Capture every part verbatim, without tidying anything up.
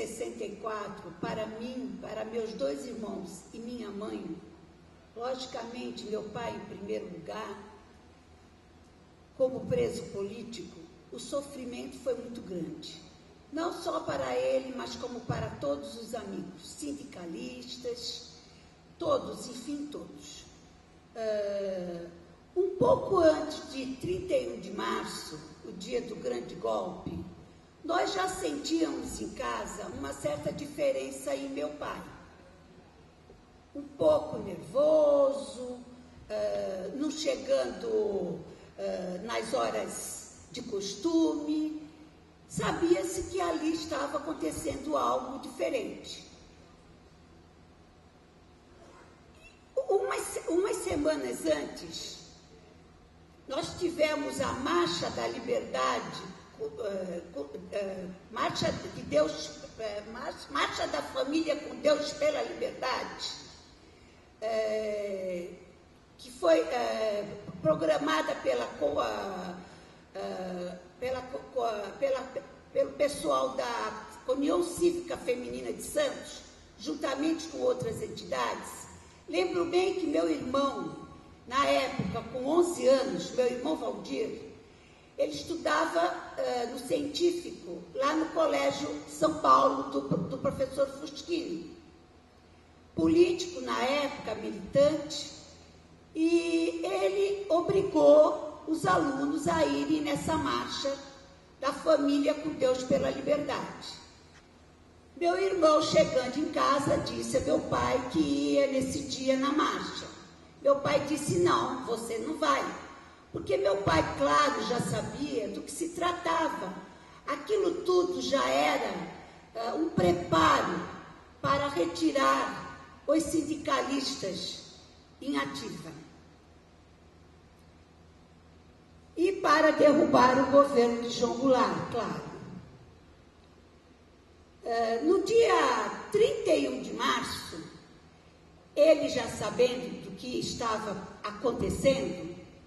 sessenta e quatro, para mim, para meus dois irmãos e minha mãe, logicamente, meu pai em primeiro lugar, como preso político, o sofrimento foi muito grande. Não só para ele, mas como para todos os amigos, sindicalistas, todos, enfim, todos. Uh, um pouco antes de trinta e um de março, o dia do grande golpe, nós já sentíamos em casa uma certa diferença em meu pai. Um pouco nervoso, uh, não chegando uh, nas horas de costume. Sabia-se que ali estava acontecendo algo diferente. Umas, umas semanas antes, nós tivemos a Marcha da Liberdade, uh, uh, uh, Marcha de Deus, uh, Marcha, Marcha da Família com Deus pela Liberdade, uh, que foi uh, programada pela COA, uh, Pela, pela, pelo pessoal da União Cívica Feminina de Santos, juntamente com outras entidades. Lembro bem que meu irmão, na época, com onze anos, meu irmão Valdir, ele estudava uh, no científico, lá no Colégio São Paulo, do, do professor Fuschini. Político, na época, militante, e ele obrigou os alunos a irem nessa marcha da família com Deus pela liberdade. Meu irmão, chegando em casa, disse a meu pai que ia nesse dia na marcha. Meu pai disse, não, você não vai. Porque meu pai, claro, já sabia do que se tratava. Aquilo tudo já era uh, um preparo para retirar os sindicalistas em ativa. E para derrubar o governo de João Goulart, claro. Uh, no dia trinta e um de março, ele já sabendo do que estava acontecendo,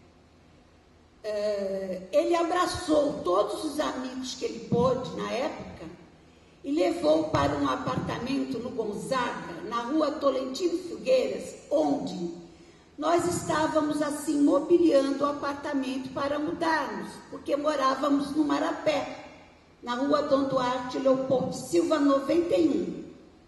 uh, ele abraçou todos os amigos que ele pôde na época e levou para um apartamento no Gonzaga, na rua Tolentino Filgueiras, onde nós estávamos assim mobiliando o apartamento para mudarmos, porque morávamos no Marapé, na rua Dom Duarte Leopoldo Silva, noventa e um.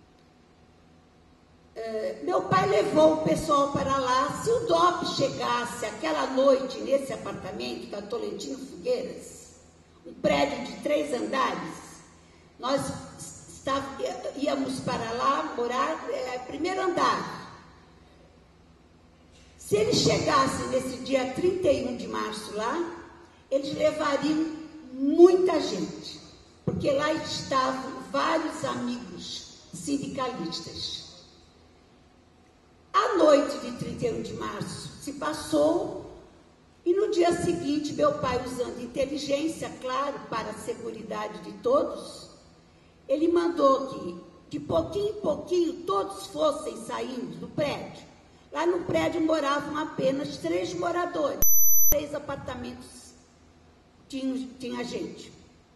Uh, meu pai levou o pessoal para lá. Se o D O P chegasse aquela noite nesse apartamento da Tolentino Filgueiras, um prédio de três andares, nós está, íamos para lá morar, é, primeiro andar. Se eles chegassem nesse dia trinta e um de março lá, eles levariam muita gente, porque lá estavam vários amigos sindicalistas. A noite de trinta e um de março se passou e no dia seguinte, meu pai, usando inteligência, claro, para a segurança de todos, ele mandou que, de pouquinho em pouquinho, todos fossem saindo do prédio. Lá no prédio moravam apenas três moradores, três apartamentos tinha, tinha gente.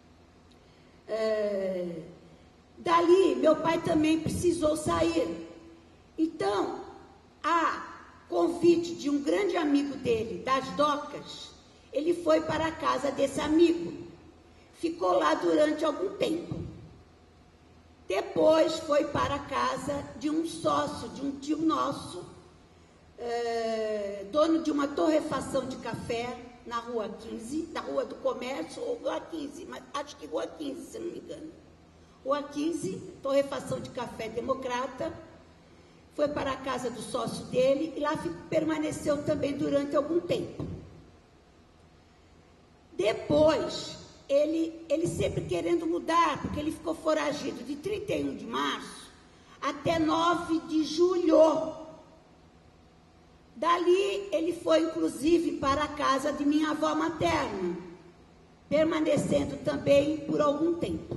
É, dali, meu pai também precisou sair. Então, a convite de um grande amigo dele, das Docas, ele foi para a casa desse amigo. Ficou lá durante algum tempo. Depois foi para a casa de um sócio, de um tio nosso, É, dono de uma torrefação de café na Rua quinze, na Rua do Comércio, ou Rua quinze, mas acho que Rua quinze, se não me engano. Rua quinze, torrefação de café democrata, foi para a casa do sócio dele e lá permaneceu também durante algum tempo. Depois, ele, ele sempre querendo mudar, porque ele ficou foragido de trinta e um de março até nove de julho. Dali, ele foi, inclusive, para a casa de minha avó materna, permanecendo também por algum tempo.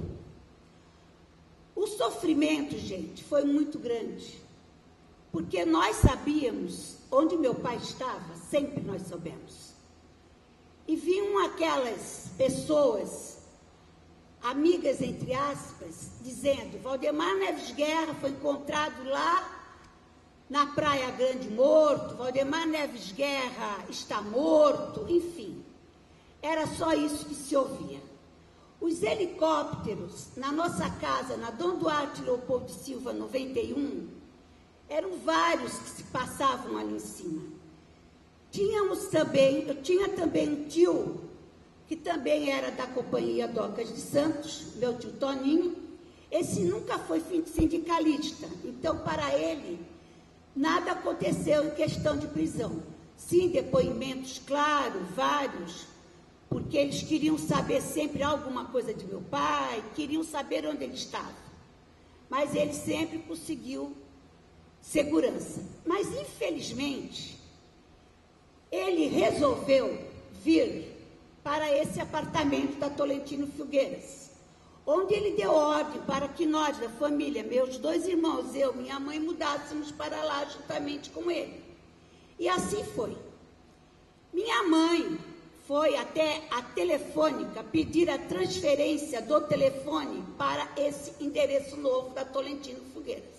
O sofrimento, gente, foi muito grande, porque nós sabíamos onde meu pai estava, sempre nós soubemos. E vinham aquelas pessoas amigas, entre aspas, dizendo: Valdemar Neves Guerra foi encontrado lá na Praia Grande morto, Valdemar Neves Guerra está morto, enfim. Era só isso que se ouvia. Os helicópteros na nossa casa, na Dom Duarte Leopoldo de Silva, noventa e um, eram vários que se passavam ali em cima. Tínhamos também, eu tinha também um tio, que também era da Companhia Docas de Santos, meu tio Toninho. Esse nunca foi sindicalista, então para ele nada aconteceu em questão de prisão. Sim, depoimentos, claro, vários, porque eles queriam saber sempre alguma coisa de meu pai, queriam saber onde ele estava. Mas ele sempre conseguiu segurança. Mas, infelizmente, ele resolveu vir para esse apartamento da Tolentino Filgueiras, onde ele deu ordem para que nós, da família, meus dois irmãos, eu, minha mãe, mudássemos para lá juntamente com ele. E assim foi. Minha mãe foi até a telefônica pedir a transferência do telefone para esse endereço novo da Tolentino Filgueiras.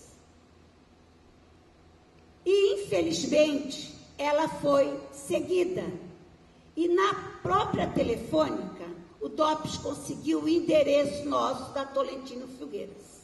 E, infelizmente, ela foi seguida. E na própria telefônica, o DOPS conseguiu o endereço nosso da Tolentino Filgueiras.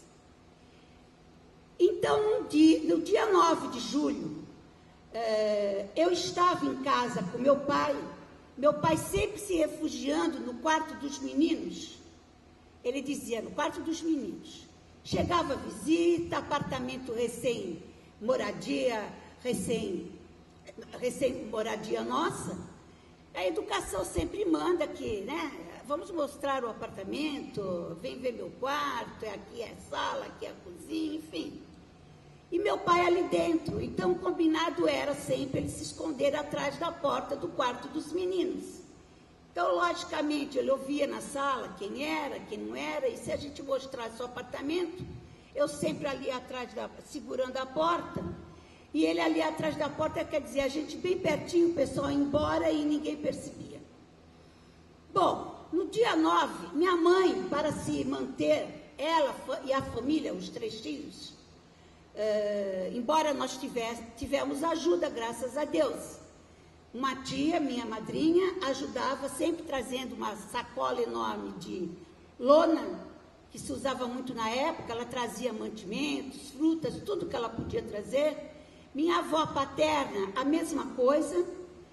Então, no dia, no dia nove de julho, eh, eu estava em casa com meu pai, meu pai sempre se refugiando no quarto dos meninos. Ele dizia, no quarto dos meninos. Chegava visita, apartamento recém-moradia, recém, recém-moradia nossa. A educação sempre manda que, né, vamos mostrar o apartamento, vem ver meu quarto, aqui é a sala, aqui é a cozinha, enfim. E meu pai ali dentro, então o combinado era sempre ele se esconder atrás da porta do quarto dos meninos. Então, logicamente, ele ouvia na sala quem era, quem não era, e se a gente mostrasse o apartamento, eu sempre ali atrás, da, segurando a porta, e ele ali atrás da porta, quer dizer, a gente bem pertinho, o pessoal ia embora e ninguém percebia. Bom, no dia nove, minha mãe, para se manter, ela e a família, os três filhos, uh, embora nós tivesse, tivemos ajuda, graças a Deus. Uma tia, minha madrinha, ajudava sempre trazendo uma sacola enorme de lona, que se usava muito na época, ela trazia mantimentos, frutas, tudo que ela podia trazer. Minha avó paterna, a mesma coisa.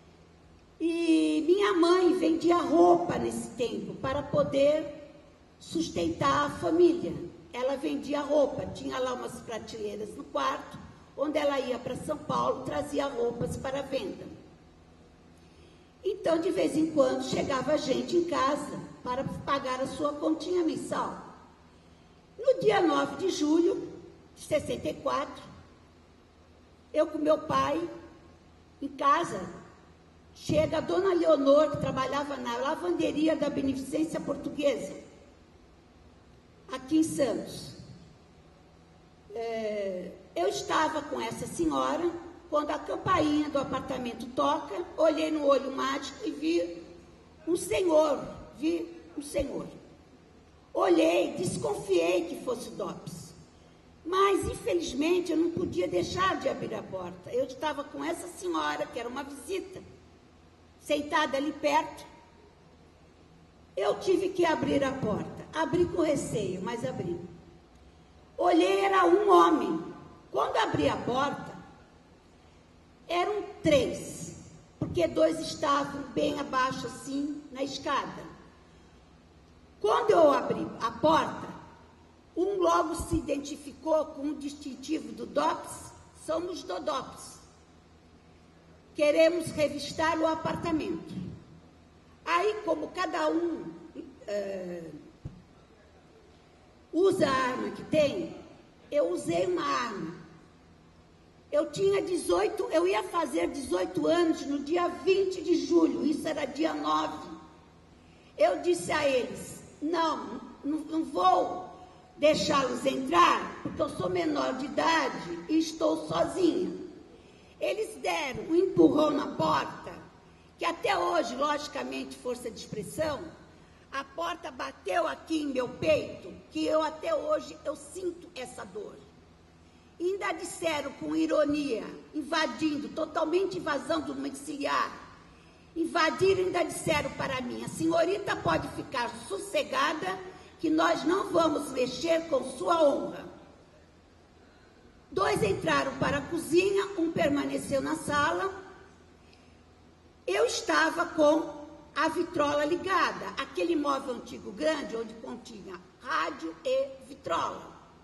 E minha mãe vendia roupa nesse tempo para poder sustentar a família. Ela vendia roupa, tinha lá umas prateleiras no quarto, onde ela ia para São Paulo, trazia roupas para venda. Então, de vez em quando, chegava gente em casa para pagar a sua continha mensal. No dia nove de julho de sessenta e quatro, eu com meu pai, em casa, chega a dona Leonor, que trabalhava na lavanderia da Beneficência Portuguesa, aqui em Santos. É, eu estava com essa senhora, quando a campainha do apartamento toca, olhei no olho mágico e vi um senhor, vi um senhor. Olhei, desconfiei que fosse o DOPS. Mas, infelizmente, eu não podia deixar de abrir a porta. Eu estava com essa senhora, que era uma visita, sentada ali perto. Eu tive que abrir a porta. Abri com receio, mas abri. Olhei, era um homem. Quando abri a porta, eram três, porque dois estavam bem abaixo, assim, na escada. Quando eu abri a porta, um logo se identificou com o distintivo do DOPS, somos do DOPS. Queremos revistar o apartamento. Aí, como cada um uh, usa a arma que tem, eu usei uma arma. Eu tinha dezoito, eu ia fazer dezoito anos no dia vinte de julho, isso era dia nove. Eu disse a eles, não, não, não vou deixá-los entrar, porque eu sou menor de idade e estou sozinha. Eles deram um empurrão na porta, que até hoje, logicamente, força de expressão, a porta bateu aqui em meu peito, que eu até hoje eu sinto essa dor. E ainda disseram com ironia, invadindo, totalmente invasão do domiciliar, invadiram e ainda disseram para mim: a senhorita pode ficar sossegada, que nós não vamos mexer com sua honra. Dois entraram para a cozinha, um permaneceu na sala. Eu estava com a vitrola ligada, aquele móvel antigo grande, onde continha rádio e vitrola.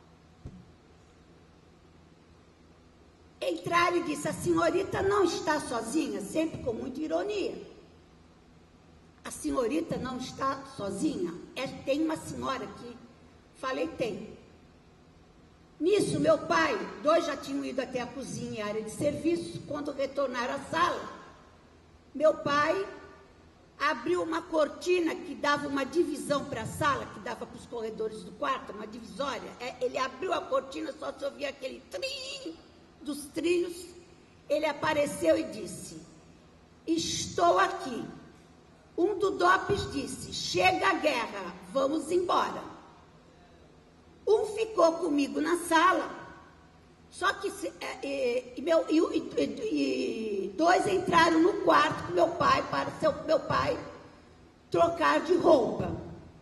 Entraram e disse: a senhorita não está sozinha, sempre com muita ironia. A senhorita não está sozinha? É, tem uma senhora aqui. Falei: tem. Nisso, meu pai, dois já tinham ido até a cozinha e a área de serviço. Quando retornaram à sala, meu pai abriu uma cortina que dava uma divisão para a sala, que dava para os corredores do quarto, uma divisória. Ele abriu a cortina, só se ouvia aquele trim dos trilhos. Ele apareceu e disse: estou aqui. Um do DOPS disse: chega a guerra, vamos embora. Um ficou comigo na sala, só que e, e, meu, e, e, e dois entraram no quarto com meu pai, para seu, meu pai trocar de roupa.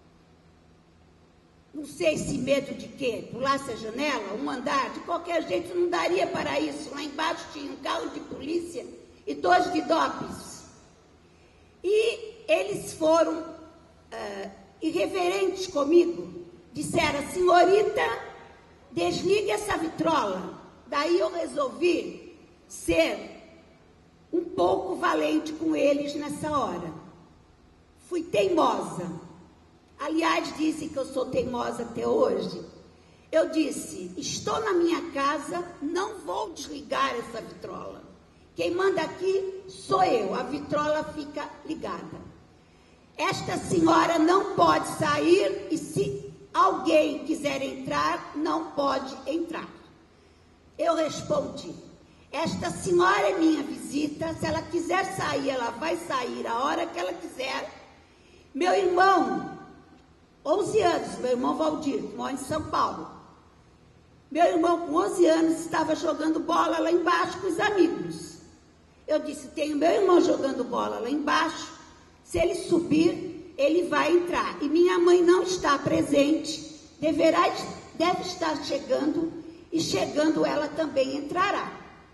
Não sei se medo de quê, pulasse a janela, um andar, de qualquer jeito não daria para isso. Lá embaixo tinha um carro de polícia e dois de DOPS. E eles foram uh, irreverentes comigo. Disseram: senhorita, desligue essa vitrola. Daí eu resolvi ser um pouco valente com eles nessa hora. Fui teimosa. Aliás, dizem que eu sou teimosa até hoje. Eu disse: estou na minha casa, não vou desligar essa vitrola. Quem manda aqui sou eu, a vitrola fica ligada. Esta senhora não pode sair e se alguém quiser entrar, não pode entrar. Eu respondi: esta senhora é minha visita, se ela quiser sair, ela vai sair a hora que ela quiser. Meu irmão, onze anos, meu irmão Valdir, mora em São Paulo. Meu irmão, com onze anos, estava jogando bola lá embaixo com os amigos. Eu disse: tenho meu irmão jogando bola lá embaixo, se ele subir, ele vai entrar. E minha mãe não está presente, deverá, deve estar chegando, e chegando ela também entrará.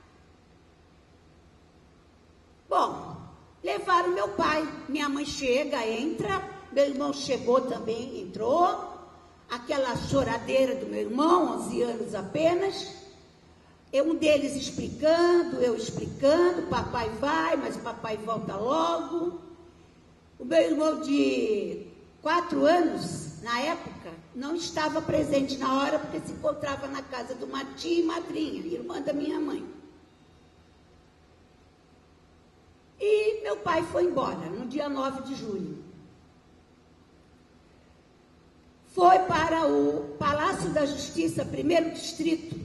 Bom, levaram meu pai. Minha mãe chega, entra, meu irmão chegou também, entrou. Aquela choradeira do meu irmão, onze anos apenas. Um deles explicando, eu explicando, papai vai, mas papai volta logo. O meu irmão de quatro anos, na época, não estava presente na hora, porque se encontrava na casa de uma tia e madrinha, irmã da minha mãe. E meu pai foi embora, no dia nove de julho. Foi para o Palácio da Justiça, primeiro distrito,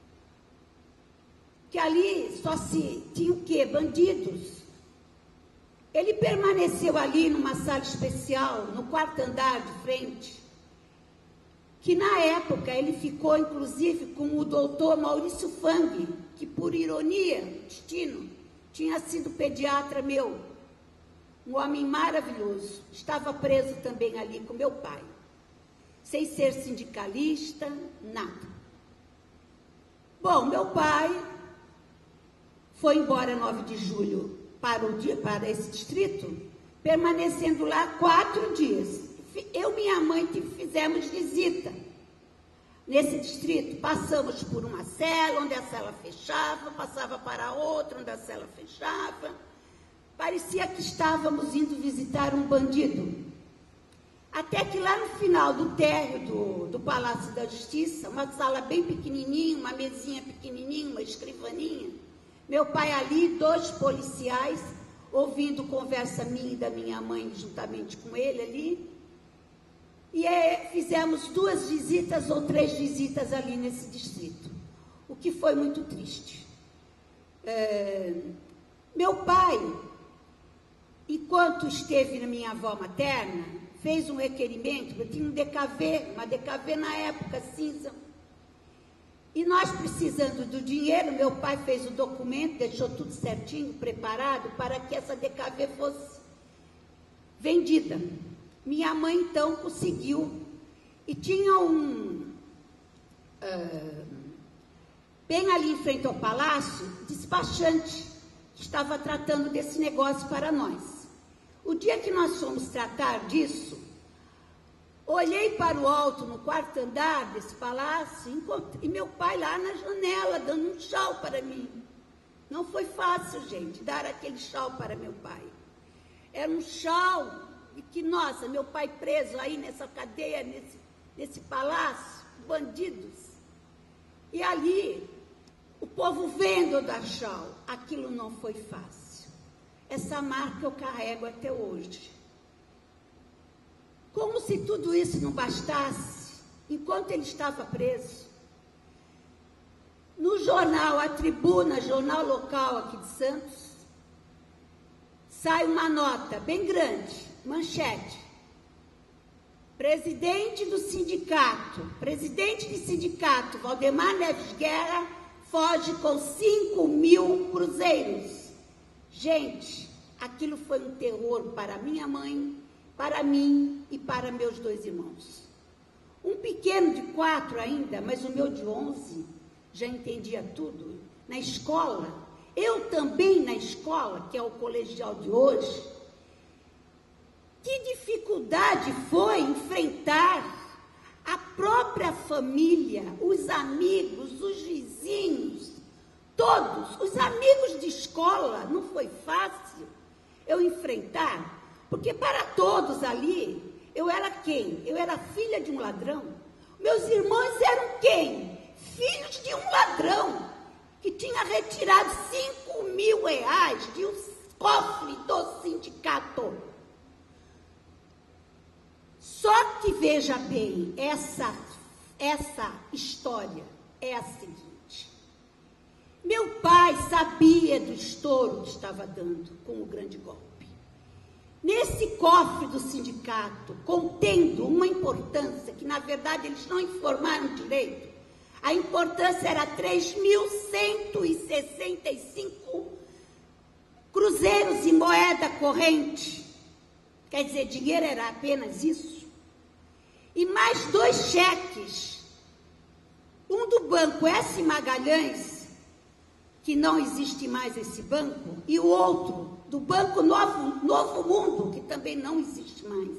que ali só se tinha o quê? Bandidos. Ele permaneceu ali numa sala especial, no quarto andar de frente, que na época ele ficou, inclusive, com o doutor Maurício Fang, que por ironia do destino, tinha sido pediatra meu, um homem maravilhoso. Estava preso também ali com meu pai, sem ser sindicalista, nada. Bom, meu pai foi embora nove de julho para, o dia, para esse distrito, permanecendo lá quatro dias. Eu e minha mãe fizemos visita nesse distrito. Passamos por uma cela, onde a cela fechava, passava para outra, onde a cela fechava. Parecia que estávamos indo visitar um bandido. Até que lá no final do térreo do, do Palácio da Justiça, uma sala bem pequenininha, uma mesinha pequenininha, uma escrivaninha, meu pai ali, dois policiais, ouvindo conversa minha e da minha mãe, juntamente com ele ali, e é, fizemos duas visitas ou três visitas ali nesse distrito, o que foi muito triste. É, meu pai, enquanto esteve na minha avó materna, fez um requerimento, eu tinha um D K V, uma D K V na época cinza, e nós precisando do dinheiro, meu pai fez o documento, deixou tudo certinho, preparado, para que essa D K V fosse vendida. Minha mãe, então, conseguiu, e tinha um, uh, bem ali em frente ao palácio, despachante, que estava tratando desse negócio para nós. O dia que nós fomos tratar disso, olhei para o alto, no quarto andar desse palácio, encontrei meu pai lá na janela, dando um chau para mim. Não foi fácil, gente, dar aquele chau para meu pai. Era um chau de que, nossa, meu pai preso aí nessa cadeia, nesse, nesse palácio, bandidos. E ali, o povo vendo eu dar chau, aquilo não foi fácil. Essa marca eu carrego até hoje. Como se tudo isso não bastasse, enquanto ele estava preso, no jornal A Tribuna, jornal local aqui de Santos, sai uma nota bem grande, manchete. Presidente do sindicato, presidente de sindicato, Valdemar Neves Guerra, foge com cinco mil cruzeiros. Gente, aquilo foi um terror para minha mãe, para mim e para meus dois irmãos. Um pequeno de quatro ainda, mas o meu de onze já entendia tudo. Na escola, eu também na escola, que é o colegial de hoje, que dificuldade foi enfrentar a própria família, os amigos, os vizinhos, todos, os amigos de escola. Não foi fácil eu enfrentar, porque para todos ali, eu era quem? Eu era filha de um ladrão. Meus irmãos eram quem? Filhos de um ladrão, que tinha retirado cinco mil reais de um cofre do sindicato. Só que, veja bem, essa, essa história é a seguinte. Meu pai sabia do estouro que estava dando com o grande golpe. Nesse cofre do sindicato, contendo uma importância que, na verdade, eles não informaram direito, a importância era três mil cento e sessenta e cinco cruzeiros em moeda corrente. Quer dizer, dinheiro era apenas isso. E mais dois cheques. Um do banco S. Magalhães, que não existe mais esse banco, e o outro do Banco Novo, Novo Mundo, que também não existe mais.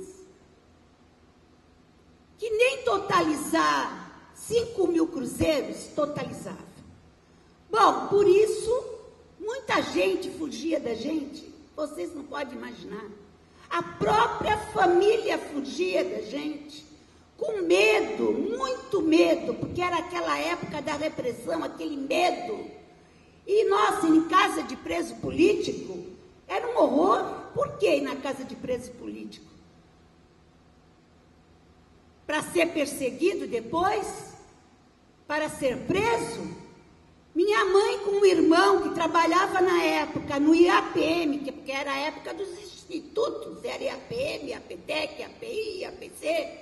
Que nem totalizar cinco mil cruzeiros totalizava. Bom, por isso, muita gente fugia da gente, vocês não podem imaginar. A própria família fugia da gente, com medo, muito medo, porque era aquela época da repressão, aquele medo. E, nossa, em casa de preso político, era um horror. Por que na casa de preso político? Para ser perseguido depois? Para ser preso? Minha mãe com um irmão que trabalhava na época no I A P M, porque era a época dos institutos, era I A P M, I A P T E C, I A P I, I A P C,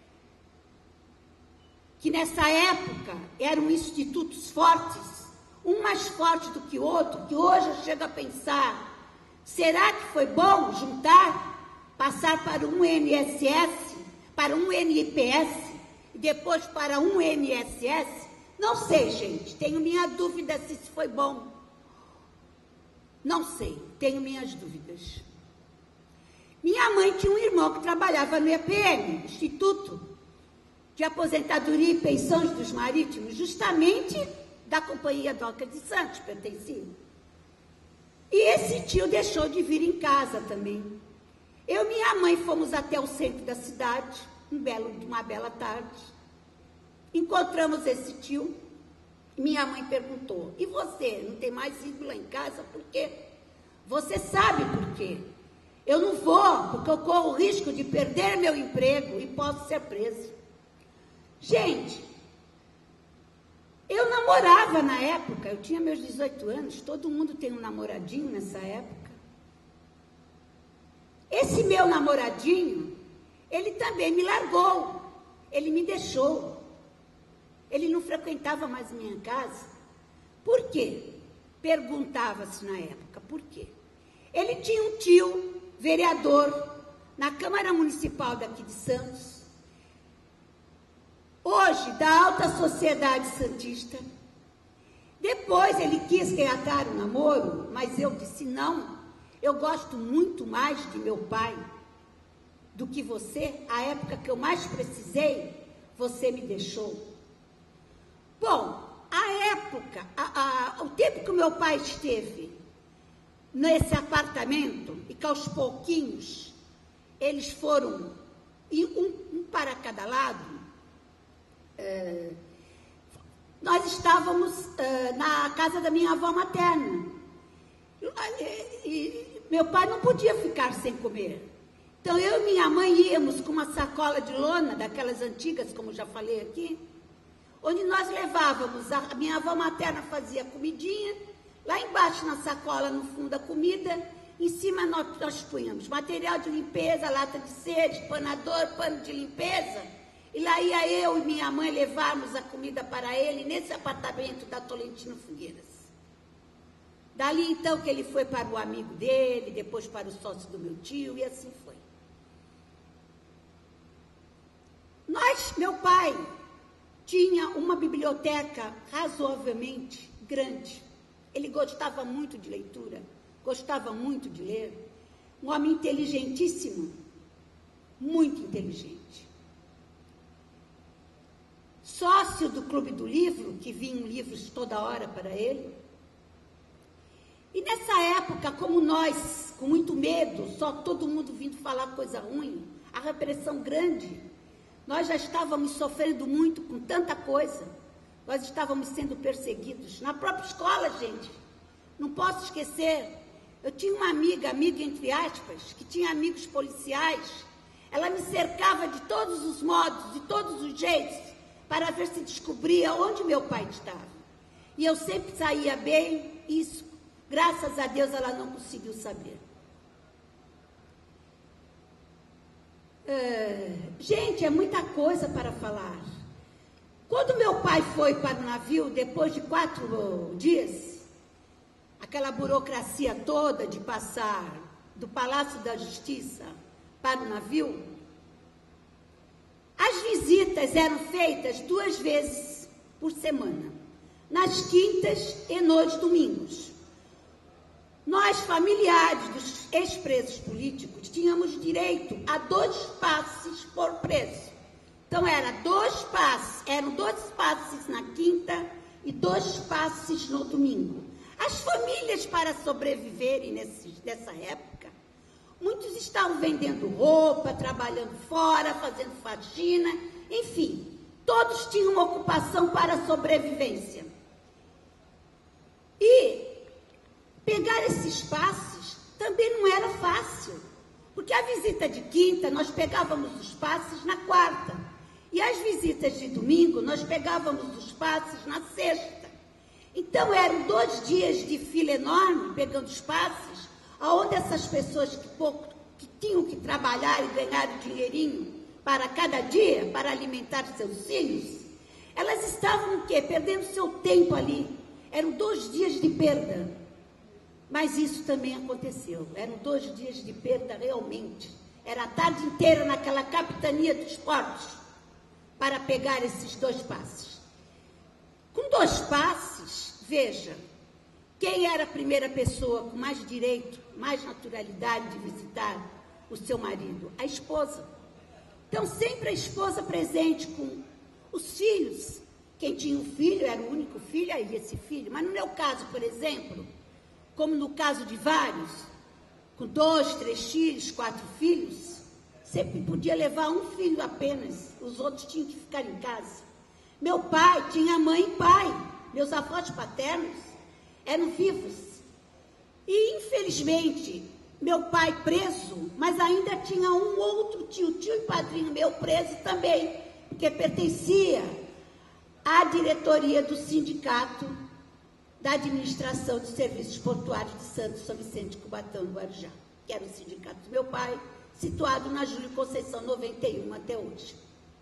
que nessa época eram institutos fortes, um mais forte do que o outro, que hoje eu chego a pensar, será que foi bom juntar, passar para um I N S S, para um I N P S, e depois para um I N S S? Não sei, gente, tenho minha dúvida se isso foi bom. Não sei, tenho minhas dúvidas. Minha mãe tinha um irmão que trabalhava no I A P M, Instituto de Aposentadoria e Pensões dos Marítimos, justamente da Companhia Doca de Santos, pertencia. E esse tio deixou de vir em casa também. Eu e minha mãe fomos até o centro da cidade, um belo, uma bela tarde. Encontramos esse tio. Minha mãe perguntou, e você, não tem mais ido lá em casa? Por quê? Você sabe por quê? Eu não vou, porque eu corro o risco de perder meu emprego e posso ser preso. Gente, eu namorava na época, eu tinha meus dezoito anos, todo mundo tem um namoradinho nessa época. Esse meu namoradinho ele também me largou, ele me deixou. Ele não frequentava mais minha casa. Por quê? Perguntava-se na época, por quê? Ele tinha um tio, vereador, na Câmara Municipal daqui de Santos, hoje da alta sociedade santista. Depois ele quis reatar o namoro, mas eu disse não, eu gosto muito mais de meu pai do que você. A época que eu mais precisei, você me deixou. Bom, a época, a, a, o tempo que o meu pai esteve nesse apartamento, e que aos pouquinhos eles foram, um, um para cada lado, é, nós estávamos é, na casa da minha avó materna. E, e meu pai não podia ficar sem comer. Então, eu e minha mãe íamos com uma sacola de lona, daquelas antigas, como já falei aqui, onde nós levávamos, a minha avó materna fazia comidinha, lá embaixo na sacola, no fundo, a comida, em cima nós, nós punhamos material de limpeza, lata de sede, espanador, pano de limpeza, e lá ia eu e minha mãe levarmos a comida para ele, nesse apartamento da Tolentino Figueiras. Dali, então, que ele foi para o amigo dele, depois para o sócio do meu tio, e assim foi. Nós, meu pai, tinha uma biblioteca razoavelmente grande. Ele gostava muito de leitura, gostava muito de ler. Um homem inteligentíssimo, muito inteligente. Sócio do Clube do Livro, que vinham livros toda hora para ele. E nessa época, como nós, com muito medo, só todo mundo vindo falar coisa ruim, a repressão grande, nós já estávamos sofrendo muito com tanta coisa. Nós estávamos sendo perseguidos. Na própria escola, gente. Não posso esquecer. Eu tinha uma amiga, amiga entre aspas, que tinha amigos policiais. Ela me cercava de todos os modos, de todos os jeitos, para ver se descobria onde meu pai estava. E eu sempre saía bem. Isso, graças a Deus, ela não conseguiu saber. Uh, gente, é muita coisa para falar. Quando meu pai foi para o navio, depois de quatro dias, aquela burocracia toda de passar do Palácio da Justiça para o navio, as visitas eram feitas duas vezes por semana, nas quintas e nos domingos. Nós, familiares dos ex-presos políticos, tínhamos direito a dois passes por preso. Então, era dois passes, eram dois passes na quinta e dois passes no domingo. As famílias, para sobreviverem nesse, nessa época, muitos estavam vendendo roupa, trabalhando fora, fazendo faxina, enfim, todos tinham uma ocupação para a sobrevivência. E pegar esses passes também não era fácil, porque a visita de quinta nós pegávamos os passes na quarta, e as visitas de domingo nós pegávamos os passes na sexta. Então eram dois dias de fila enorme, pegando os passes, aonde essas pessoas que, pouco, que tinham que trabalhar e ganhar o dinheirinho para cada dia, para alimentar seus filhos, elas estavam o quê? Perdendo seu tempo ali. Eram dois dias de perda. Mas isso também aconteceu. Eram dois dias de perda realmente. Era a tarde inteira naquela capitania dos portos para pegar esses dois passes. Com dois passes, veja, quem era a primeira pessoa com mais direito, mais naturalidade de visitar o seu marido? A esposa. Então, sempre a esposa presente com os filhos. Quem tinha um filho era o único filho, aí esse filho. Mas no meu caso, por exemplo, como no caso de vários, com dois, três filhos, quatro filhos, sempre podia levar um filho apenas, os outros tinham que ficar em casa. Meu pai tinha mãe e pai, meus avós paternos eram vivos. E, infelizmente, meu pai preso, mas ainda tinha um outro tio, tio e padrinho meu preso também, porque pertencia à diretoria do sindicato da administração de serviços portuários de Santos, São Vicente, Cubatão e Guarujá, que era o sindicato do meu pai, situado na Júlio Conceição noventa e um até hoje.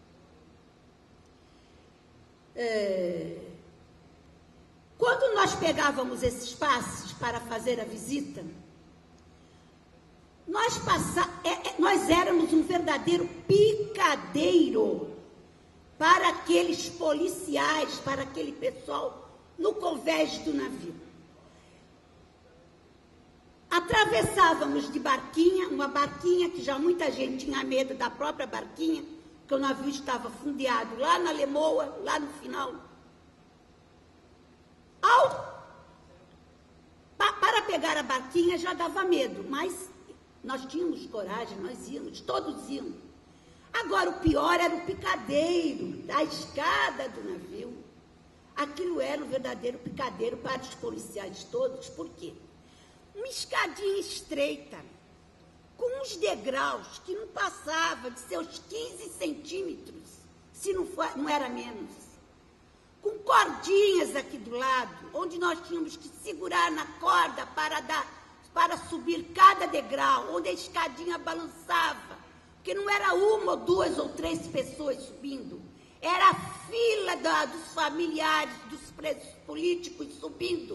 É... Quando nós pegávamos esses passes para fazer a visita, nós, passa... é, é, nós éramos um verdadeiro picadeiro para aqueles policiais, para aquele pessoal no convés do navio. Atravessávamos de barquinha, uma barquinha que já muita gente tinha medo da própria barquinha, porque o navio estava fundeado lá na Lemoa, lá no final. Ao, pa, para pegar a barquinha já dava medo, mas nós tínhamos coragem, nós íamos, todos íamos. Agora, o pior era o picadeiro, a escada do navio. Aquilo era um verdadeiro picadeiro para os policiais todos. Por quê? Uma escadinha estreita, com uns degraus que não passava de seus quinze centímetros, se não, for, não era menos. Com cordinhas aqui do lado, onde nós tínhamos que segurar na corda para, dar, para subir cada degrau, onde a escadinha balançava, porque não era uma ou duas ou três pessoas subindo, era a fila da, dos familiares, dos presos políticos subindo.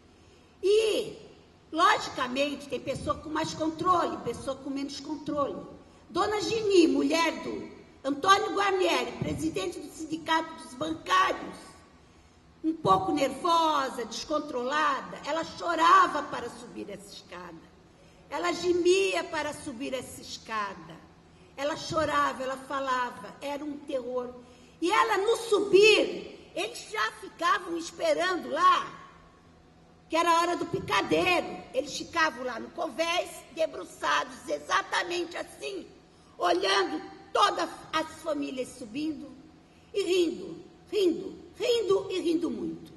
E, logicamente, tem pessoa com mais controle, pessoa com menos controle. Dona Gini, mulher do Antônio Guarnieri, presidente do Sindicato dos Bancários, um pouco nervosa, descontrolada, ela chorava para subir essa escada. Ela gemia para subir essa escada. Ela chorava, ela falava, era um terror. E ela, no subir, eles já ficavam esperando lá, que era a hora do picadeiro. Eles ficavam lá no convés, debruçados exatamente assim, olhando todas as famílias subindo e rindo, rindo, rindo e rindo muito.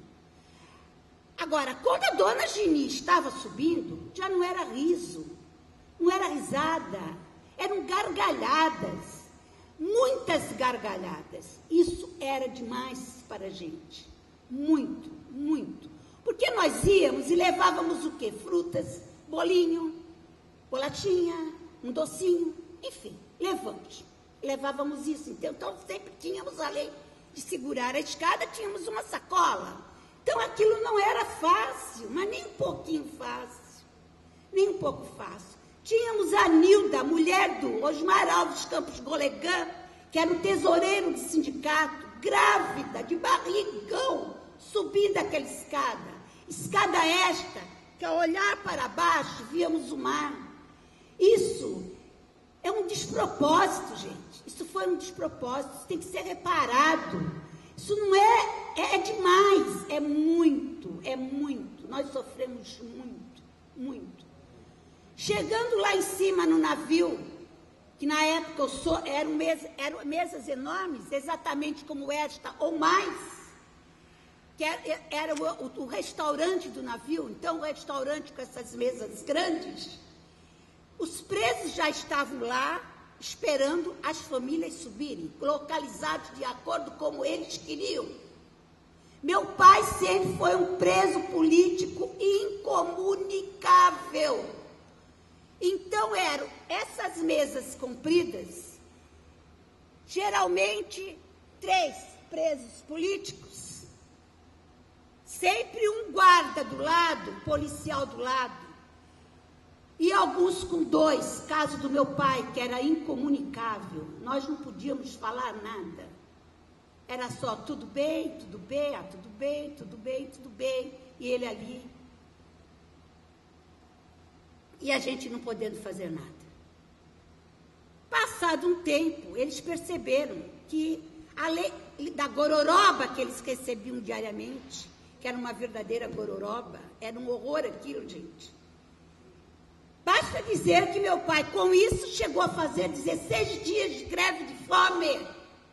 Agora, quando a dona Gini estava subindo, já não era riso, não era risada, eram gargalhadas, muitas gargalhadas. Isso era demais para a gente, muito, muito. Porque nós íamos e levávamos o quê? Frutas, bolinho, bolachinha, um docinho, enfim, levamos. Levávamos isso, então sempre tínhamos, além de segurar a escada, tínhamos uma sacola. Então aquilo não era fácil, mas nem um pouquinho fácil, nem um pouco fácil. Tínhamos a Nilda, mulher do Osmar Alves Campos Golegan, que era o tesoureiro do sindicato, grávida, de barrigão, subindo aquela escada. Escada esta, que ao olhar para baixo, víamos o mar. Isso é um despropósito, gente. Isso foi um despropósito, isso tem que ser reparado. Isso não é, é, é demais, é muito, é muito. Nós sofremos muito, muito. Chegando lá em cima no navio, que na época eu sou, eram, mesa, eram mesas enormes, exatamente como esta, ou mais, que era, era o, o, o restaurante do navio, então o restaurante com essas mesas grandes, os presos já estavam lá, esperando as famílias subirem, localizados de acordo como eles queriam. Meu pai sempre foi um preso político incomunicável. Então, eram essas mesas compridas, geralmente três presos políticos, sempre um guarda do lado, policial do lado, e alguns com dois, caso do meu pai, que era incomunicável. Nós não podíamos falar nada. Era só tudo bem, tudo bem, ah, tudo bem, tudo bem, tudo bem, e ele ali. E a gente não podendo fazer nada. Passado um tempo, eles perceberam que, além da gororoba que eles recebiam diariamente, que era uma verdadeira gororoba, era um horror aquilo, gente. Basta dizer que meu pai, com isso, chegou a fazer dezesseis dias de greve de fome,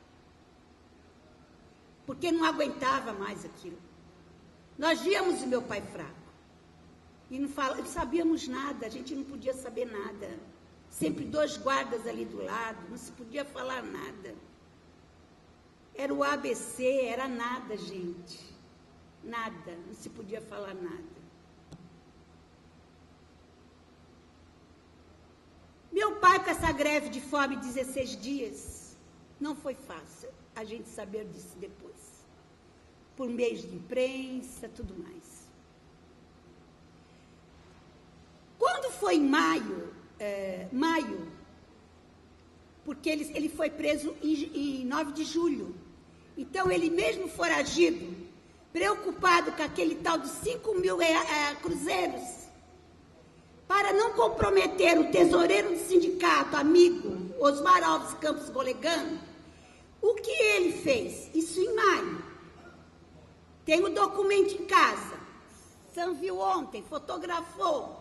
porque não aguentava mais aquilo. Nós víamos o meu pai fraco. E não, fala, não sabíamos nada, a gente não podia saber nada. Sempre dois guardas ali do lado, não se podia falar nada. Era o A B C, era nada, gente. Nada, não se podia falar nada. Meu pai, com com essa greve de fome de dezesseis dias? Não foi fácil a gente saber disso depois. Por meios de imprensa, tudo mais. Quando foi em maio, é, maio, porque ele, ele foi preso em, em nove de julho. Então, ele mesmo foragido, preocupado com aquele tal de cinco mil é, é, cruzeiros, para não comprometer o tesoureiro do sindicato, amigo, Osmar Alves Campos Golegan, o que ele fez? Isso em maio. Tem o documento em casa. Sam viu ontem, fotografou.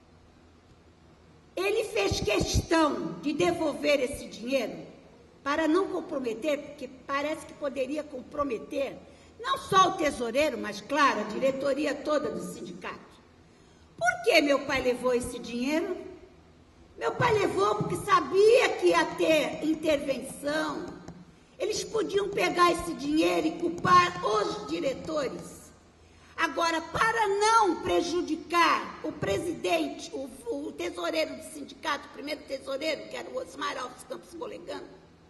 Ele fez questão de devolver esse dinheiro para não comprometer, porque parece que poderia comprometer não só o tesoureiro, mas, claro, a diretoria toda do sindicato. Por que meu pai levou esse dinheiro? Meu pai levou porque sabia que ia ter intervenção. Eles podiam pegar esse dinheiro e culpar os diretores. Agora, para não prejudicar o presidente, o, o tesoureiro do sindicato, o primeiro tesoureiro, que era o Osmar Alves Campos Golegan,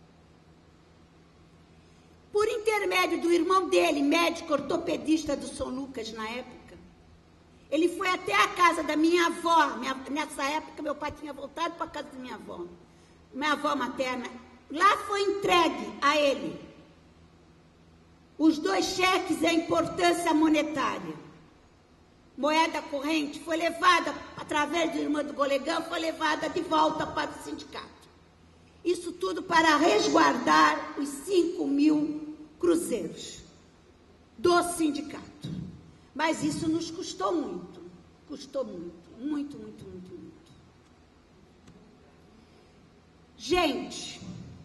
por intermédio do irmão dele, médico ortopedista do São Lucas na época, ele foi até a casa da minha avó. Minha, nessa época, meu pai tinha voltado para a casa da minha avó, minha avó materna. Lá foi entregue a ele os dois cheques e a importância monetária. Moeda corrente foi levada, através do irmão do Golegan, foi levada de volta para o sindicato. Isso tudo para resguardar os cinco mil cruzeiros do sindicato. Mas isso nos custou muito, custou muito, muito, muito, muito, muito. Gente,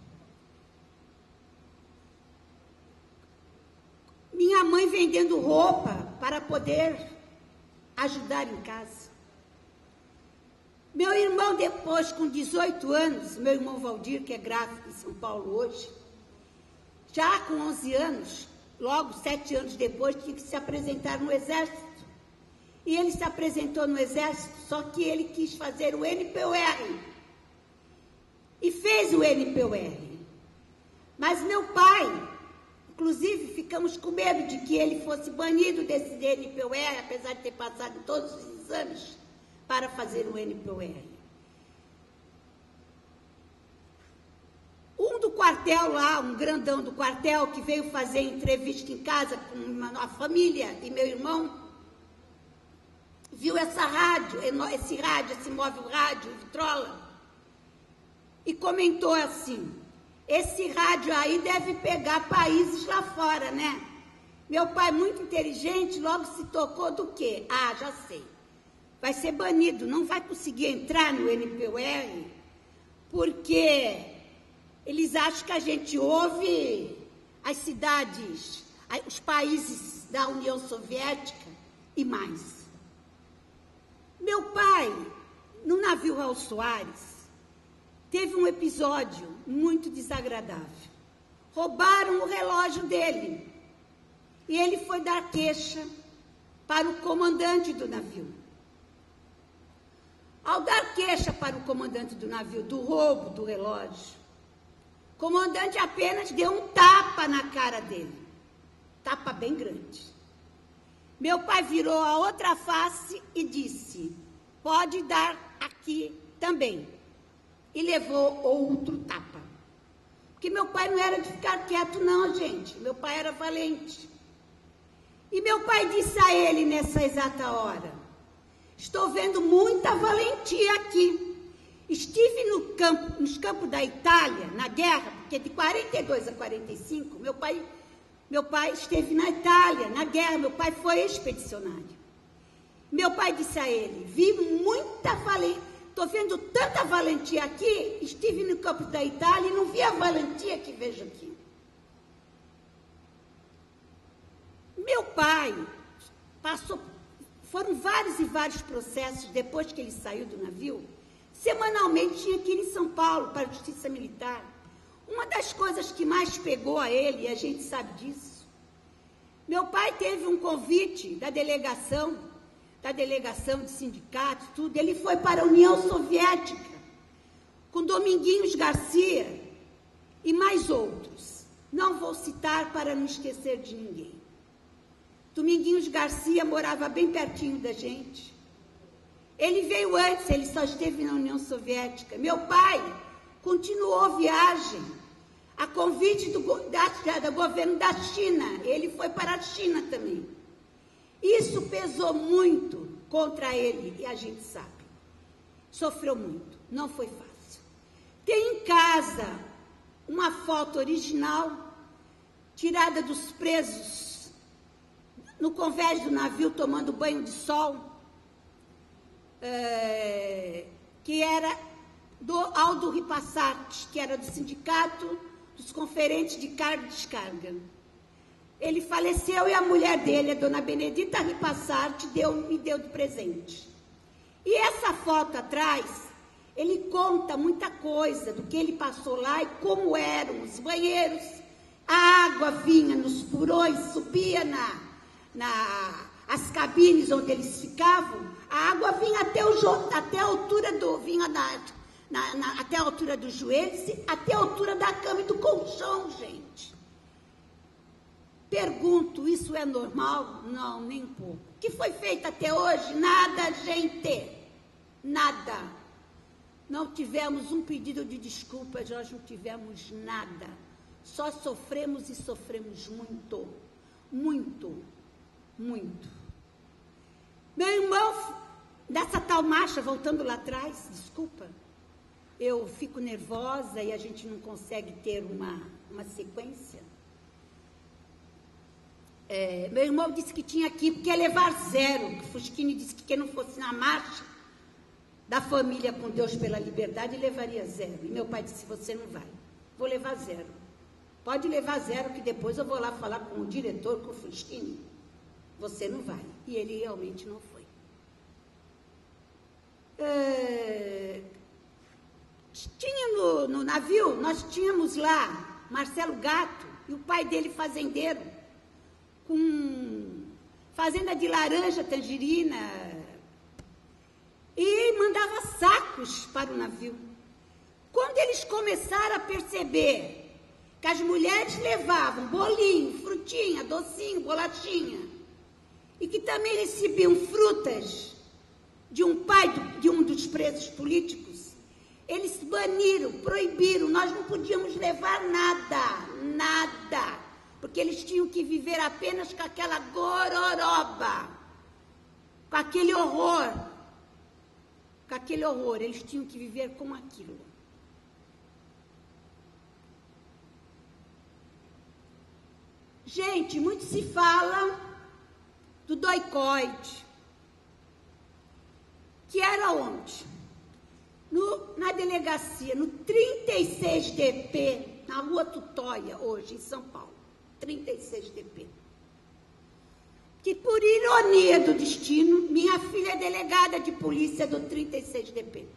minha mãe vendendo roupa para poder ajudar em casa. Meu irmão, depois, com dezoito anos, meu irmão Valdir, que é gráfico em São Paulo hoje, já com onze anos, logo sete anos depois, tinha que se apresentar no Exército. E ele se apresentou no Exército, só que ele quis fazer o N P U R. E fez o N P U R. Mas meu pai, inclusive, ficamos com medo de que ele fosse banido desse N P U R, apesar de ter passado todos os exames para fazer o N P U R. Um do quartel lá, um grandão do quartel, que veio fazer entrevista em casa com uma, a família e meu irmão, viu essa rádio, esse rádio, esse móvel rádio, Vitrola, e comentou assim: esse rádio aí deve pegar países lá fora, né? Meu pai, muito inteligente, logo se tocou do quê? Ah, já sei. Vai ser banido, não vai conseguir entrar no N P U R, porque eles acham que a gente ouve as cidades, os países da União Soviética e mais. Meu pai, no navio Raul Soares, teve um episódio muito desagradável. Roubaram o relógio dele e ele foi dar queixa para o comandante do navio. Ao dar queixa para o comandante do navio do roubo do relógio, o comandante apenas deu um tapa na cara dele. Tapa bem grande. Meu pai virou a outra face e disse: pode dar aqui também. E levou outro tapa. Porque meu pai não era de ficar quieto, não, gente. Meu pai era valente. E meu pai disse a ele nessa exata hora: estou vendo muita valentia aqui. Estive no campo, nos campos da Itália, na guerra, porque de quarenta e dois a quarenta e cinco, meu pai, meu pai esteve na Itália, na guerra, meu pai foi expedicionário. Meu pai disse a ele: vi muita valentia, estou vendo tanta valentia aqui, estive no campo da Itália e não vi a valentia que vejo aqui. Meu pai passou, foram vários e vários processos depois que ele saiu do navio. Semanalmente tinha que ir em São Paulo para a Justiça Militar. Uma das coisas que mais pegou a ele, e a gente sabe disso, meu pai teve um convite da delegação, da delegação de sindicatos, tudo, ele foi para a União Soviética, com Dominguinhos Garcia e mais outros. Não vou citar para não esquecer de ninguém. Dominguinhos Garcia morava bem pertinho da gente. Ele veio antes, ele só esteve na União Soviética. Meu pai continuou a viagem a convite do, da, do governo da China. Ele foi para a China também. Isso pesou muito contra ele, e a gente sabe. Sofreu muito, não foi fácil. Tem em casa uma foto original, tirada dos presos, no convés do navio, tomando banho de sol, é, que era do Aldo Ripassati, que era do Sindicato dos Conferentes de Carga e Descarga. Ele faleceu e a mulher dele, a dona Benedita Ripassati, deu, me deu de presente. E essa foto atrás, ele conta muita coisa do que ele passou lá e como eram os banheiros. A água vinha nos porões, subia na, na, as cabines onde eles ficavam, a água vinha até, o, até a altura do... Vinha na, na, na, até a altura dos joelhos, até a altura da cama e do colchão, gente. Pergunto, isso é normal? Não, nem um pouco. O que foi feito até hoje? Nada, gente. Nada. Não tivemos um pedido de desculpas, nós não tivemos nada. Só sofremos e sofremos muito. Muito. Muito. Meu irmão, dessa tal marcha, voltando lá atrás, desculpa, eu fico nervosa e a gente não consegue ter uma, uma sequência. É, meu irmão disse que tinha que ir porque ia levar zero. O Fusquini disse que quem não fosse na marcha da família com Deus pela liberdade, levaria zero. E meu pai disse, você não vai. Vou levar zero. Pode levar zero, que depois eu vou lá falar com o diretor, com o Fusquini. Você não vai. E ele realmente não foi. É, tinha no, no navio, nós tínhamos lá Marcelo Gato e o pai dele fazendeiro, com fazenda de laranja, tangerina, e mandava sacos para o navio. Quando eles começaram a perceber que as mulheres levavam bolinho, frutinha, docinho, bolachinha, e que também recebiam frutas de um pai de um dos presos políticos, eles baniram, proibiram, nós não podíamos levar nada, nada. Porque eles tinham que viver apenas com aquela gororoba, com aquele horror, com aquele horror, eles tinham que viver com aquilo. Gente, muito se fala do doicoide, que era onde? No, na delegacia, no trinta e seis D P, na Rua Tutóia, hoje, em São Paulo. trinta e seis D P. Que, por ironia do destino, minha filha é delegada de polícia do trinta e seis D P.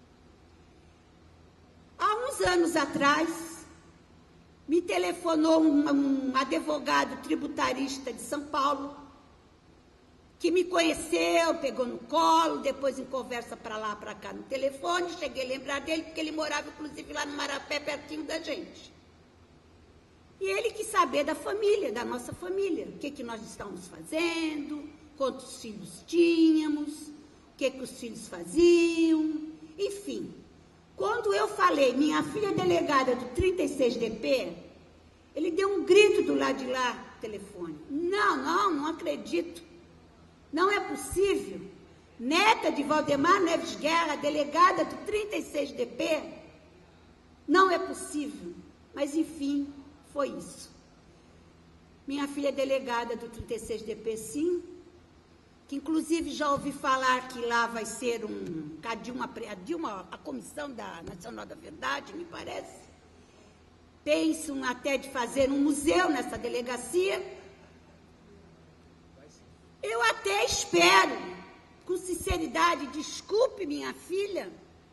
Há uns anos atrás, me telefonou um, um advogado tributarista de São Paulo, que me conheceu, pegou no colo, depois em conversa para lá, para cá no telefone, cheguei a lembrar dele, porque ele morava, inclusive, lá no Marapé, pertinho da gente. E ele quis saber da família, da nossa família, o que, que nós estávamos fazendo, quantos filhos tínhamos, o que, que os filhos faziam, enfim. Quando eu falei, minha filha é delegada do trinta e seis D P, ele deu um grito do lado de lá, no telefone. Não, não, não acredito. Não é possível. Neta de Valdemar Neves Guerra, delegada do trinta e seis D P, não é possível. Mas, enfim, foi isso. Minha filha é delegada do trinta e seis D P, sim, que inclusive já ouvi falar que lá vai ser um, a Dilma, a Dilma, a Comissão da Nacional da Verdade, me parece. Pensam até de fazer um museu nessa delegacia. Eu até espero, com sinceridade, desculpe minha filha,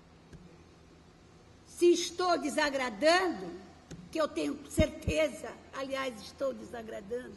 se estou desagradando, que eu tenho certeza, aliás, estou desagradando.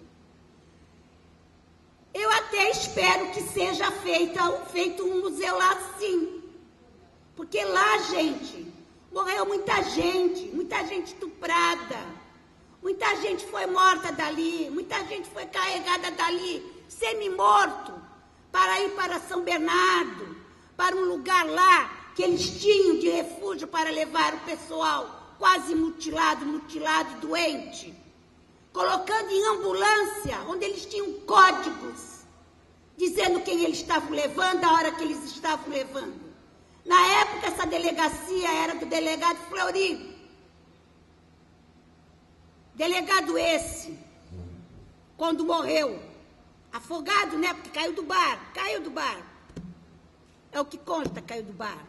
Eu até espero que seja feita, feito um museu lá, sim. Porque lá, gente, Morreu muita gente, muita gente estuprada, muita gente foi morta dali, muita gente foi carregada dali, semi-morto, para ir para São Bernardo, para um lugar lá que eles tinham de refúgio para levar o pessoal quase mutilado, mutilado, doente, colocando em ambulância, onde eles tinham códigos, dizendo quem eles estavam levando, a hora que eles estavam levando. Na época, essa delegacia era do delegado Fleury. Delegado esse, quando morreu, afogado, né? Porque caiu do barco, caiu do barco. É o que consta, caiu do barco.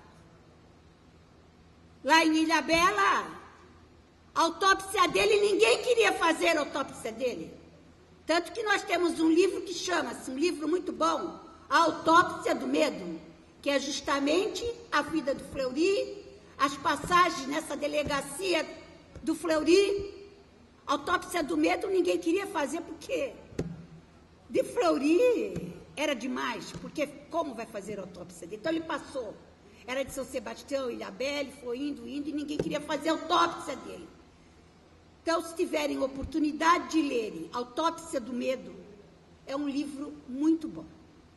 Lá em Ilhabela, a autópsia dele, ninguém queria fazer a autópsia dele. Tanto que nós temos um livro que chama-se, um livro muito bom, A Autópsia do Medo, que é justamente a vida do Fleury, as passagens nessa delegacia do Fleury. Autópsia do medo ninguém queria fazer, porque de Fleury era demais, porque como vai fazer a autópsia dele? Então ele passou, era de São Sebastião, Ilhabela, foi indo, indo, e ninguém queria fazer a autópsia dele. Então, se tiverem oportunidade de lerem Autópsia do Medo, é um livro muito bom.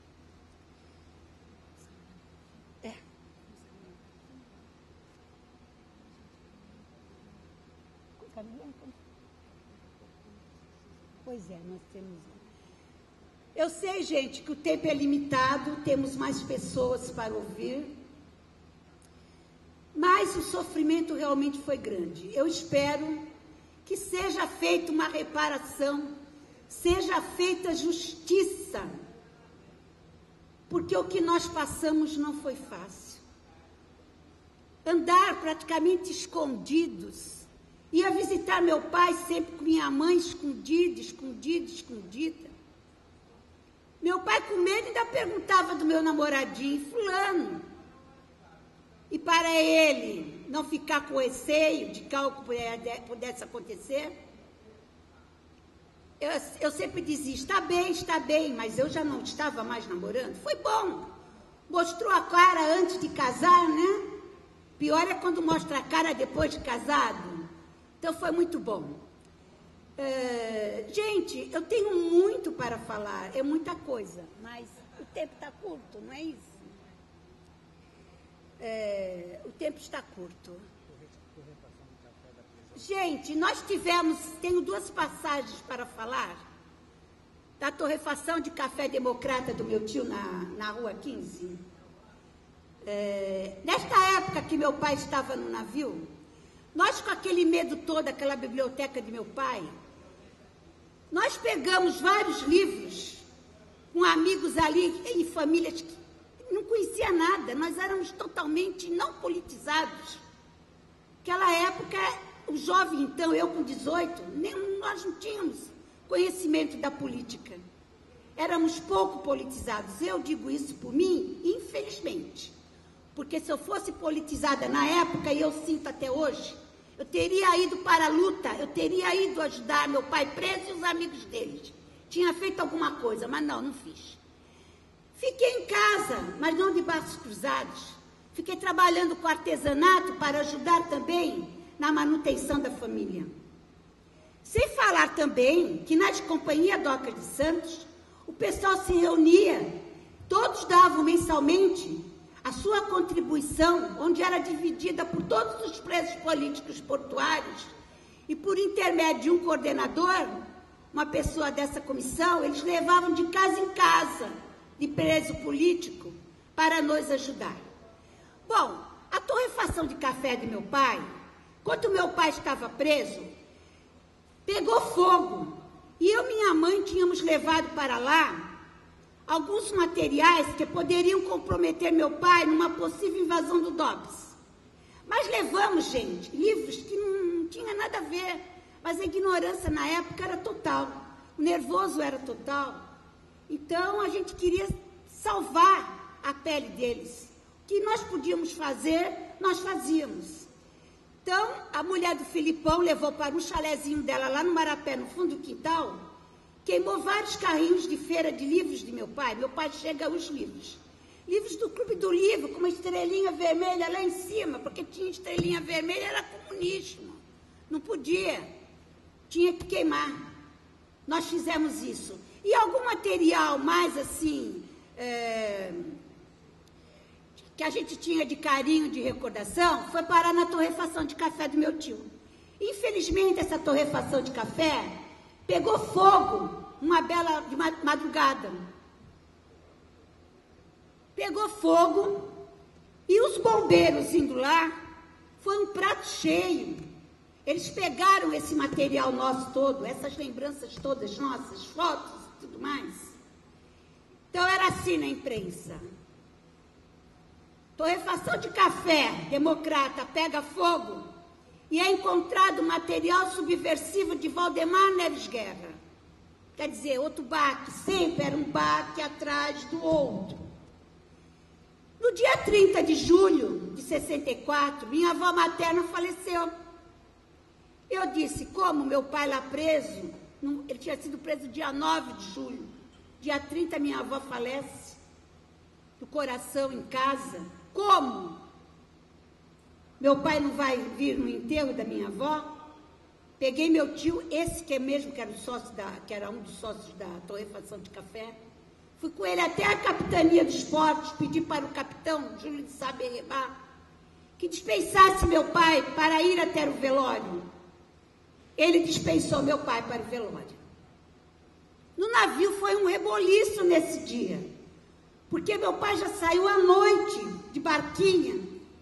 Pois é, nós temos... Eu sei, gente, que o tempo é limitado, temos mais pessoas para ouvir, mas o sofrimento realmente foi grande. Eu espero que seja feita uma reparação, seja feita justiça, porque o que nós passamos não foi fácil. Andar praticamente escondidos. Ia visitar meu pai sempre com minha mãe, escondida, escondida, escondida. Meu pai, com medo, ainda perguntava do meu namoradinho, fulano. E para ele não ficar com receio de que algo pudesse acontecer, eu, eu sempre dizia, está bem, está bem, mas eu já não estava mais namorando. Foi bom. Mostrou a cara antes de casar, né? Pior é quando mostra a cara depois de casado. Então, foi muito bom. É, gente, eu tenho muito para falar, é muita coisa, mas o tempo está curto, não é isso? É, o tempo está curto. Gente, nós tivemos, tenho duas passagens para falar, da torrefação de café democrata do meu tio na, na Rua quinze. É, nesta época que meu pai estava no navio, nós, com aquele medo todo, aquela biblioteca de meu pai, nós pegamos vários livros com amigos ali e famílias que não conheciam nada, nós éramos totalmente não politizados. Naquela época, o jovem, então, eu com dezoito, nem, nós não tínhamos conhecimento da política. Éramos pouco politizados. Eu digo isso por mim, infelizmente. Porque se eu fosse politizada na época, e eu sinto até hoje, eu teria ido para a luta, eu teria ido ajudar meu pai preso e os amigos deles. Tinha feito alguma coisa, mas não, não fiz. Fiquei em casa, mas não de braços cruzados. Fiquei trabalhando com artesanato para ajudar também na manutenção da família. Sem falar também que nas companhias Doca de Santos, o pessoal se reunia, todos davam mensalmente a sua contribuição, onde era dividida por todos os presos políticos portuários, e por intermédio de um coordenador, uma pessoa dessa comissão, eles levavam de casa em casa de preso político para nos ajudar. Bom, a torrefação de café de meu pai, quando meu pai estava preso, pegou fogo, e eu e minha mãe tínhamos levado para lá alguns materiais que poderiam comprometer meu pai numa possível invasão do DOPS. Mas levamos, gente, livros que não, não tinha nada a ver, mas a ignorância na época era total, o nervoso era total. Então, a gente queria salvar a pele deles. O que nós podíamos fazer, nós fazíamos. Então, a mulher do Filipão levou para um chalezinho dela lá no Marapé, no fundo do quintal, queimou vários carrinhos de feira de livros de meu pai. Meu pai chega aos livros. livros do Clube do Livro, com uma estrelinha vermelha lá em cima, porque tinha estrelinha vermelha, era comunismo. Não podia. Tinha que queimar. Nós fizemos isso. E algum material mais assim, é, que a gente tinha de carinho, de recordação, foi parar na torrefação de café do meu tio. Infelizmente, essa torrefação de café pegou fogo uma bela de madrugada. Pegou fogo e os bombeiros indo lá, foi um prato cheio. Eles pegaram esse material nosso todo, essas lembranças todas nossas, fotos e tudo mais. Então, era assim na imprensa. Torrefação de café, democrata, pega fogo e é encontrado material subversivo de Valdemar Neves Guerra. Quer dizer, outro baque, sempre era um baque atrás do outro. No dia trinta de julho de sessenta e quatro, minha avó materna faleceu. Eu disse, como meu pai lá preso, ele tinha sido preso dia nove de julho, dia trinta minha avó falece, do coração em casa. Como? Meu pai não vai vir no enterro da minha avó? Peguei meu tio, esse que é mesmo, que era, o sócio da, que era um dos sócios da torrefação de café, fui com ele até a capitania dos portos, pedi para o capitão Júlio de Saberrebá que dispensasse meu pai para ir até o velório. Ele dispensou meu pai para o velório. No navio foi um reboliço nesse dia, porque meu pai já saiu à noite de barquinha,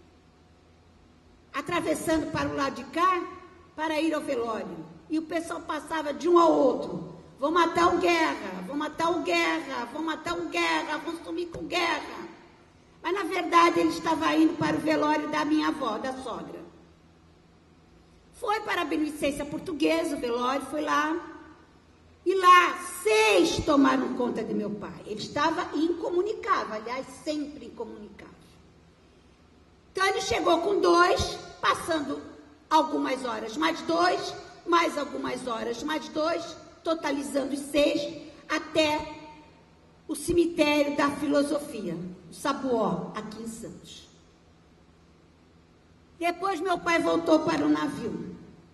atravessando para o lado de cá, para ir ao velório. E o pessoal passava de um ao outro. Vão matar o Guerra, vão matar o Guerra, vão matar o Guerra, vão sumir com o Guerra. Mas, na verdade, ele estava indo para o velório da minha avó, da sogra. Foi para a Beneficência Portuguesa, o velório, foi lá. E lá, seis tomaram conta de meu pai. Ele estava incomunicável, aliás, sempre incomunicável. Então, ele chegou com dois, passando algumas horas, mais dois, mais algumas horas, mais dois, totalizando os seis, até o cemitério da filosofia, o Sabuó, aqui em Santos. Depois, meu pai voltou para o navio.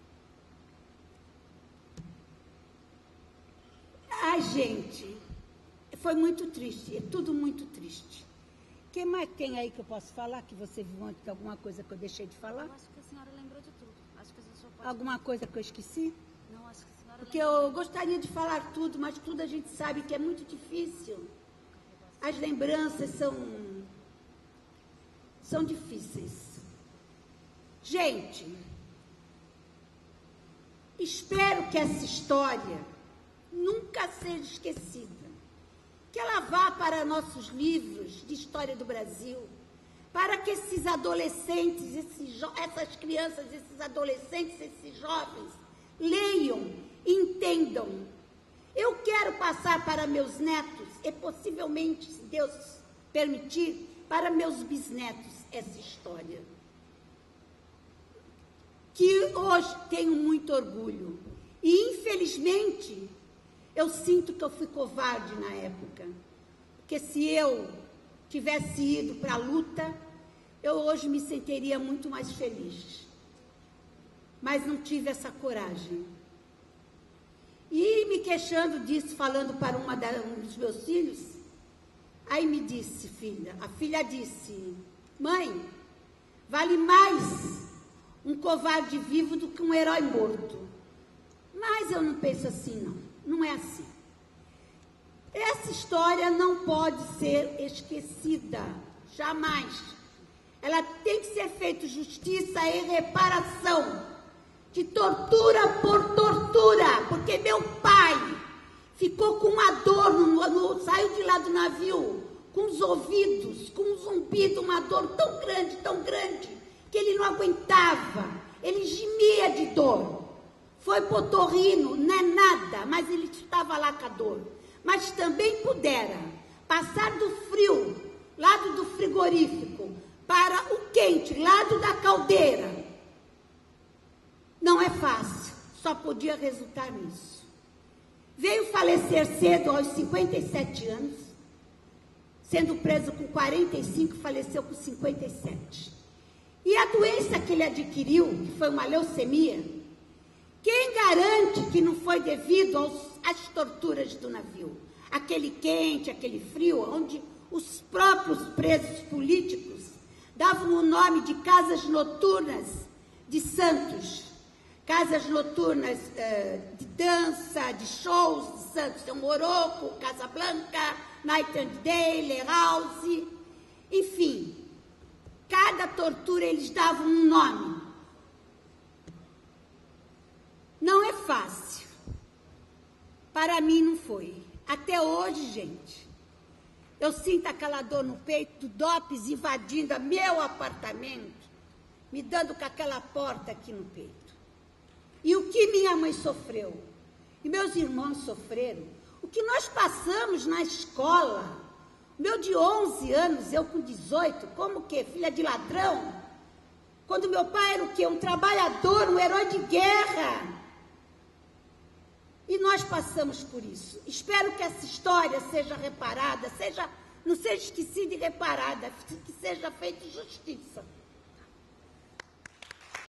Ai, gente, foi muito triste, é tudo muito triste. O que mais tem aí que eu posso falar, que você viu antes de alguma coisa que eu deixei de falar? Eu acho que a senhora lembrou de tudo. Acho que a senhora pode... Alguma coisa que eu esqueci? Não, acho que a senhora Porque eu gostaria de falar tudo, mas tudo a gente sabe que é muito difícil. As lembranças são, são difíceis. Gente, espero que essa história nunca seja esquecida. Que ela vá para nossos livros de história do Brasil, para que esses adolescentes, esses essas crianças, esses adolescentes, esses jovens, leiam, entendam. Eu quero passar para meus netos, e possivelmente, se Deus permitir, para meus bisnetos, essa história. Que hoje tenho muito orgulho. E, infelizmente, eu sinto que eu fui covarde na época. Porque se eu tivesse ido para a luta, eu hoje me sentiria muito mais feliz. Mas não tive essa coragem. E me queixando disso, falando para uma da, um dos meus filhos, aí me disse, filha, a filha disse, mãe, vale mais um covarde vivo do que um herói morto. Mas eu não penso assim, não. Não é assim. Essa história não pode ser esquecida, jamais. Ela tem que ser feita justiça e reparação, de tortura por tortura, porque meu pai ficou com uma dor, no, no, saiu de lá do navio, com os ouvidos, com um zumbido, uma dor tão grande, tão grande, que ele não aguentava, ele gemia de dor. Foi para o otorrino, não é nada, mas ele estava lá com a dor. Mas também pudera passar do frio, lado do frigorífico, para o quente, lado da caldeira. Não é fácil, só podia resultar nisso. Veio falecer cedo, aos cinquenta e sete anos, sendo preso com quarenta e cinco, faleceu com cinquenta e sete. E a doença que ele adquiriu, que foi uma leucemia, quem garante que não foi devido aos, às torturas do navio? Aquele quente, aquele frio, onde os próprios presos políticos davam o nome de casas noturnas de santos, casas noturnas uh, de dança, de shows de santos, São Morocco, Casablanca, Nightingale, House, enfim, cada tortura eles davam um nome. Não é fácil. Para mim não foi. Até hoje, gente, eu sinto aquela dor no peito do DOPS invadindo meu apartamento, me dando com aquela porta aqui no peito. E o que minha mãe sofreu, e meus irmãos sofreram, o que nós passamos na escola, meu de onze anos, eu com dezoito, como que? Filha de ladrão? Quando meu pai era o quê? Um trabalhador, um herói de guerra. E nós passamos por isso. Espero que essa história seja reparada, seja, não seja esquecida e reparada, que seja feita justiça.